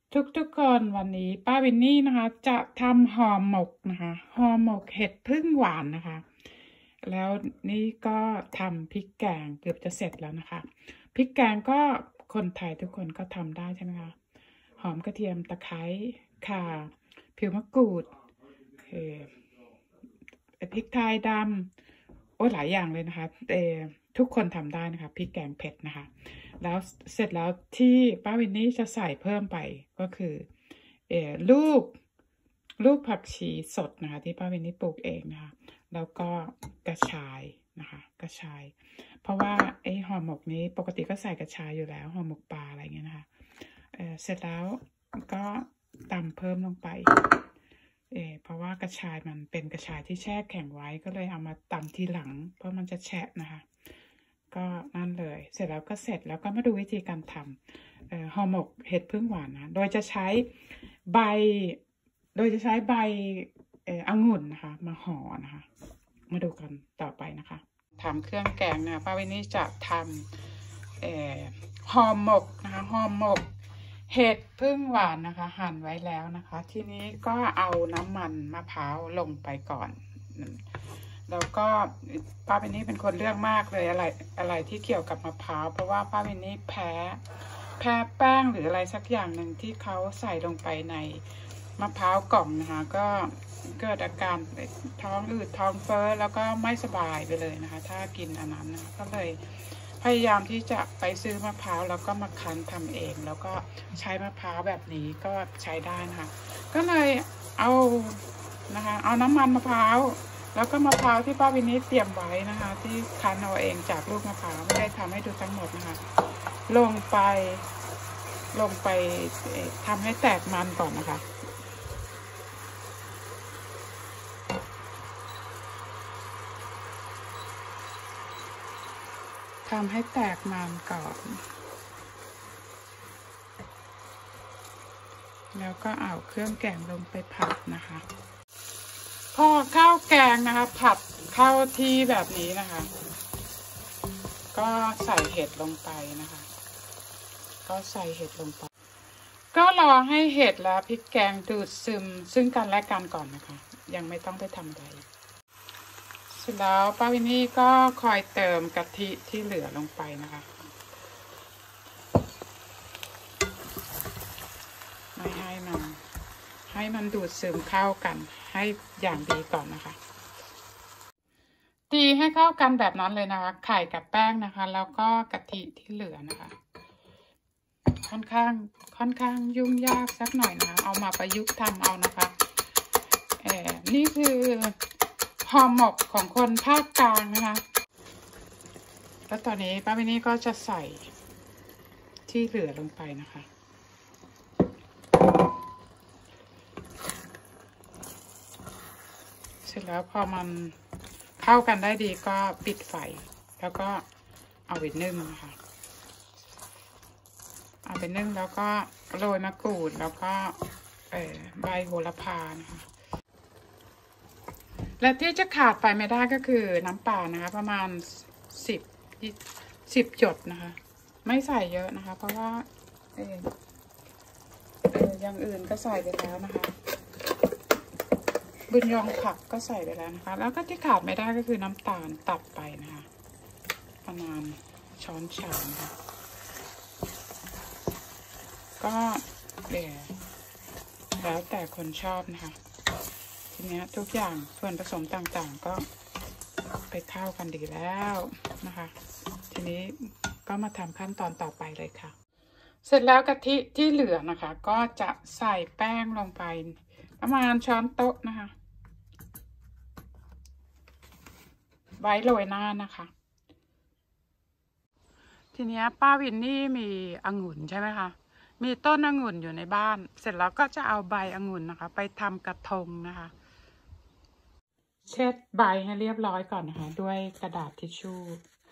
ทุกคนวันนี้ป้าวินนี่นะคะจะทำห่อหมกนะคะห่อหมกเห็ดพึ่งหวานนะคะแล้วนี่ก็ทำพริกแกงเกือบจะเสร็จแล้วนะคะพริกแกงก็คนไทยทุกคนก็ทำได้ใช่ไหมคะหอมกระเทียมตะไคร้ข่าผิวมะกรูดพริกไทยดำโอ้หลายอย่างเลยนะคะทุกคนทำได้นะคะพริกแกงเผ็ดนะคะแล้วเสร็จแล้วที่ป้าวินนี่จะใส่เพิ่มไปก็คือลูกผักชีสดนะคะที่ป้าวินนี่ปลูกเองนะคะแล้วก็กระชายนะคะกระชายเพราะว่าห่อหมกนี้ปกติก็ใส่กระชายอยู่แล้วห่อหมกปลาอะไรเงี้ยนะคะเสร็จแล้วก็ตำเพิ่มลงไปเพราะว่ากระชายมันเป็นกระชายที่แช่แข็งไว้ก็เลยเอามาตำทีหลังเพราะมันจะแฉะนะคะก็นั่นเลยเสร็จแล้วก็เสร็จแล้วก็มาดูวิธีการทำห่อหมกเห็ดพึ่งหวานนะโดยจะใช้ใบองุ่นนะคะมาห่อนะคะมาดูกันต่อไปนะคะทำเครื่องแกงนะป้าวินนี่จะทำห่อหมกนะคะห่อหมกเห็ดพึ่งหวานนะคะหั่นไว้แล้วนะคะทีนี้ก็เอาน้ำมันมะพร้าวลงไปก่อนแล้วก็ป้าวินนี่เป็นคนเลือกมากเลยอะไรที่เกี่ยวกับมะพร้าวเพราะว่าป้าวินนี่แพ้แป้งหรืออะไรสักอย่างหนึ่งที่เขาใส่ลงไปในมะพร้าวกล่องนะคะก็เกิดอาการท้องอืดท้องเฟ้อแล้วก็ไม่สบายไปเลยนะคะถ้ากินอันนั้นนะก็เลยพยายามที่จะไปซื้อมะพร้าวแล้วก็มาคั้นทำเองแล้วก็ใช้มะพร้าวแบบนี้ก็ใช้ได้นะคะก็เลยเอาน้ำมันมะพร้าวแล้วก็มะพร้าวที่ป้าวินนี่เตรียมไว้นะคะที่คั้นเอาเองจากลูกมะพร้าวไม่ได้ทำให้ดูทั้งหมดนะคะลงไปทำให้แตกมันก่อนนะคะทำให้แตกมันก่อนแล้วก็เอาเครื่องแกงลงไปผัดนะคะพอข้าวแกงนะคะผัดเข้าที่แบบนี้นะคะก็ใส่เห็ดลงไปนะคะก็ใส่เห็ดลงไปก็รอให้เห็ดและพริกแกงดูดซึมซึ่งกันและกันก่อนนะคะยังไม่ต้องไปทำอะไรเสร็จแล้วป้าวินนี่ก็คอยเติมกะทิที่เหลือลงไปนะคะไม่ให้มันดูดซึมเข้ากันให้อย่างดีก่อนนะคะตีให้เข้ากันแบบนั้นเลยนะคะไข่กับแป้งนะคะแล้วก็กะทิที่เหลือนะคะค่อนข้างยุ่งยากสักหน่อยนะเอามาประยุกต์ทำเอานะคะนี่คือห่อหมกของคนภาคกลางนะคะแล้วตอนนี้ป้าวินนี่ก็จะใส่ที่เหลือลงไปนะคะเสร็จแล้วพอมันเข้ากันได้ดีก็ปิดไฟแล้วก็เอาไปนึ่งนะคะเอาไปนึ่งแล้วก็โรยมะกรูดแล้วก็ใบโหระพานะคะและที่จะขาดไปไม่ได้ก็คือน้ำปลานะคะประมาณ10หยดนะคะไม่ใส่เยอะนะคะเพราะว่าอย่างอื่นก็ใส่ไปแล้วนะคะบุญยองผักก็ใส่ไปแล้วนะคะแล้วก็ที่ขาดไม่ได้ก็คือน้ำตาลตัดไปนะคะประมาณช้อนชาค่ะก็แล้วแต่คนชอบนะคะทีนี้ทุกอย่างส่วนผสมต่างๆก็ไปเข้ากันดีแล้วนะคะทีนี้ก็มาทำขั้นตอนต่อไปเลยค่ะเสร็จแล้วกะทิที่เหลือนะคะก็จะใส่แป้งลงไปประมาณช้อนโต๊ะนะคะไว้โรยหน้านะคะทีนี้ป้าวินนี่มีองุ่นใช่ไหมคะมีต้นองุ่นอยู่ในบ้านเสร็จแล้วก็จะเอาใบองุ่นนะคะไปทำกระทงนะคะเช็ดใบให้เรียบร้อยก่อนนะคะด้วยกระดาษทิชชู่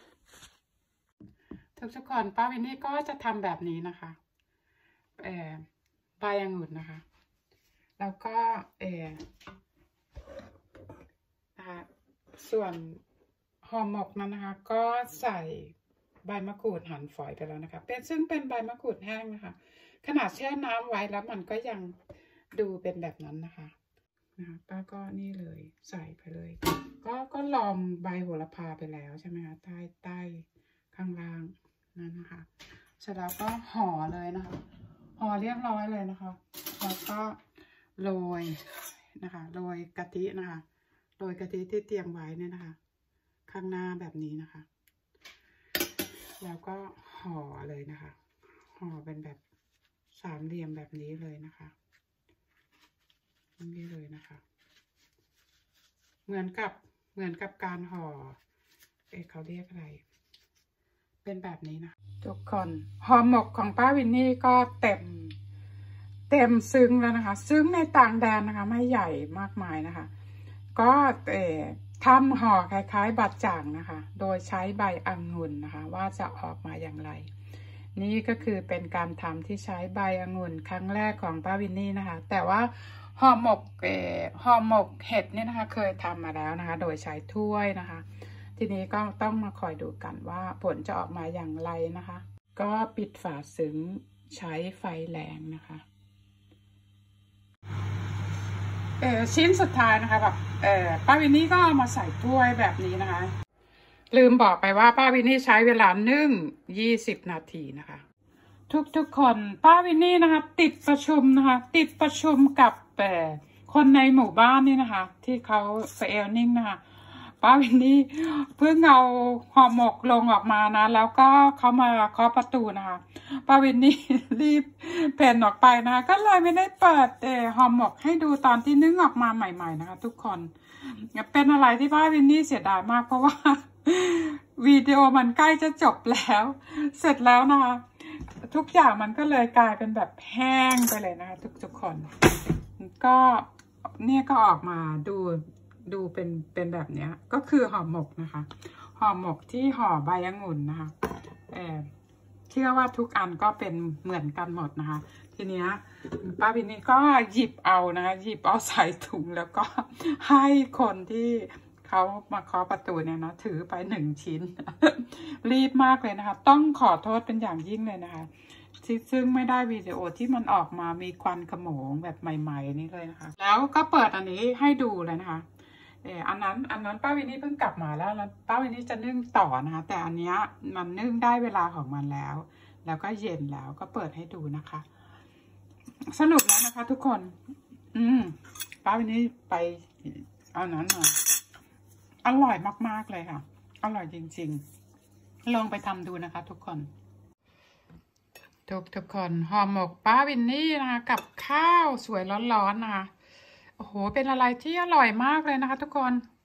ทุกคนป้าวินนี่ก็จะทำแบบนี้นะคะใบองุ่นนะคะแล้วก็ส่วนห่อหมกนั้นนะคะก็ใส่ใบมะกรูดหั่นฝอยไปแล้วนะคะซึ่งเป็นใบมะกรูดแห้งนะคะขนาดแช่น้ำไว้แล้วมันก็ยังดูเป็นแบบนั้นนะคะป้าก็นี่เลยใส่ไปเลยก็ลองใบโหระพาไปแล้วใช่ไหมคะใต้ข้างล่างนั่นนะคะเสร็จแล้วก็ห่อเลยนะคะห่อเรียบร้อยเลยนะคะแล้วก็โรยนะคะโรยกะทินะคะโรยกะทิที่เตรียมไว้เนี่ยนะคะข้างหน้าแบบนี้นะคะแล้วก็ห่อเลยนะคะห่อเป็นแบบสามเหลี่ยมแบบนี้เลยนะคะนี่เลยนะคะเหมือนกับการห่อเขาเรียกอะไรเป็นแบบนี้นะทุกคนห่อหมกของป้าวินนี่ก็เต็มซึ้งแล้วนะคะซึ้งในต่างแดนนะคะไม่ใหญ่มากมายนะคะก็ทำห่อคล้ายๆบัดจ่างนะคะโดยใช้ใบองุ่นนะคะว่าจะออกมาอย่างไรนี่ก็คือเป็นการทำที่ใช้ใบองุ่นครั้งแรกของป้าวินนี่นะคะแต่ว่าห่อหมกเห็ดเนี่ยนะคะเคยทำมาแล้วนะคะโดยใช้ถ้วยนะคะทีนี้ก็ต้องมาคอยดูกันว่าผลจะออกมาอย่างไรนะคะก็ปิดฝาซึ้งใช้ไฟแรงนะคะชิ้นสุดท้ายนะคะแบบป้าวินนี่ก็เอามาใส่ถ้วยแบบนี้นะคะลืมบอกไปว่าป้าวินนี่ใช้เวลานึ่ง20 นาทีนะคะทุกคนป้าวินนี่นะคะติดประชุมนะคะติดประชุมกับคนในหมู่บ้านนี่นะคะที่เขาไปนิ่งนะคะป้าวินนี่เพิ่งเอาห่อหมกลงออกมานะแล้วก็เขามาเคาะประตูนะคะป้าวินนี่รีบเพ่นออกไปนะคะก็เลยไม่ได้เปิดห่อหมกให้ดูตอนที่นึ่งออกมาใหม่ๆนะคะทุกคนเป็นอะไรที่ป้าวินนี่เสียดายมากเพราะว่าวิดีโอมันใกล้จะจบแล้วเสร็จแล้วนะคะทุกอย่างมันก็เลยกลายเป็นแบบแห้งไปเลยนะคะทุกคนก็เนี่ยก็ออกมาดูเป็นแบบนี้ก็คือห่อหมกนะคะห่อหมกที่ห่อใบองุ่นนะคะเชื่อว่าทุกอันก็เป็นเหมือนกันหมดนะคะทีเนี้ยป้าวินนี่ก็หยิบเอานะคะหยิบเอาใส่ถุงแล้วก็ให้คนที่เขามาเคาะประตูเนี่ยนะถือไป1 ชิ้น รีบมากเลยนะคะต้องขอโทษเป็นอย่างยิ่งเลยนะคะซึ่งไม่ได้วิดีโอที่มันออกมามีควันขโมงแบบใหม่ๆนี่เลยนะคะแล้วก็เปิดอันนี้ให้ดูเลยนะคะอันนั้นป้าวินนี่เพิ่งกลับมาแล้วป้าวินนี่จะนึ่งต่อนะคะแต่อันเนี้ยมันนึ่งได้เวลาของมันแล้วก็เย็นแล้วก็เปิดให้ดูนะคะสรุปแล้วนะคะทุกคนป้าวินนี่ไปเอานั้นมาอร่อยมากๆเลยค่ะอร่อยจริงๆลองไปทำดูนะคะทุกคนทุกคนห่อหมกป้าวินนี่นะคะกับข้าวสวยร้อนๆนะคะโอ้โหเป็นอะไรที่อร่อยมากเลยนะคะทุกคน